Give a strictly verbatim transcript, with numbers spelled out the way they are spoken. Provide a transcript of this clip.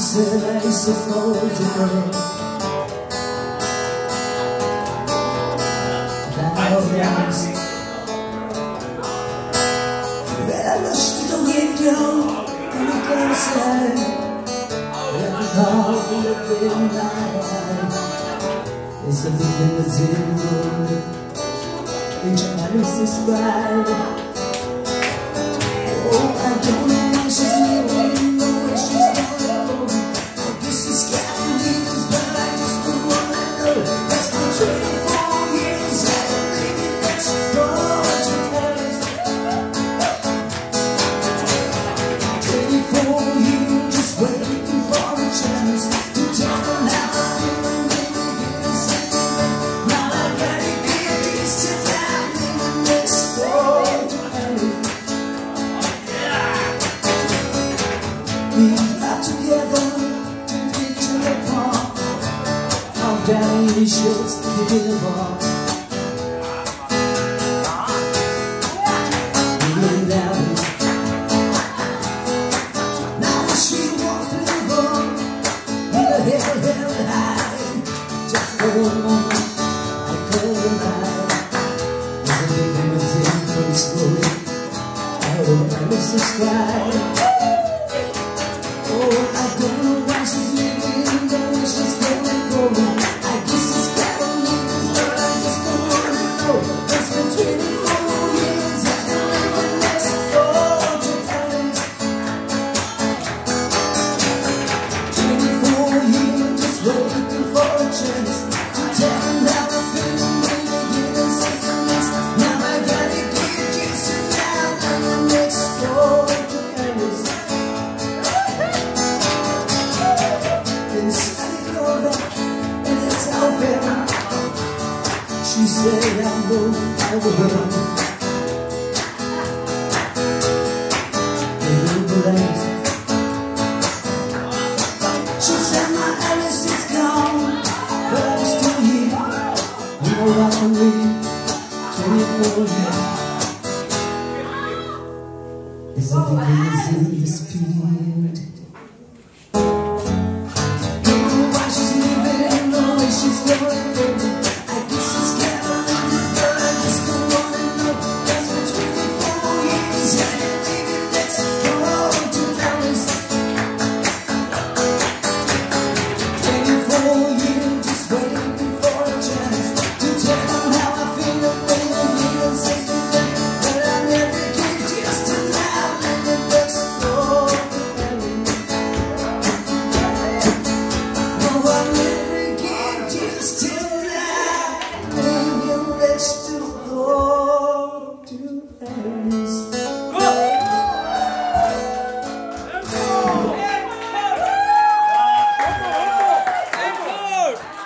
said I suppose today that I wish to get you and you can say that the heart within my eye is the feeling that's in the room which I must describe. Oh, I don't know why she's leaving, know where she's going. I guess she's got leaves, but I just don't wanna know. That's been twenty-four years, I don't think it makes what you promised. Twenty-four years, just waiting for a chance to tell them how I feel and maybe get a second. Now I gotta get this to down in the next door to end. We got together to picture apart how daddy shows to give up. We laid out. Now she walked through the door with her head held high. Just for a moment I couldn't hide. As the baby was in from school, oh, I must describe. Oh, I don't know why she's leaving, don't know she's going home. I guess it's Carolina's, but I just don't wanna know. It's been twenty-four years, I can never next door to Dallas. Twenty-four years, just waiting for a chance to tell them how I feel and maybe get a second next. Now I gotta get used to down and the next door to Dallas. She said I know I will. The little place. She said my Alice is gone, but I'm still here. You know I can live twenty-four years. Is everything is in this field?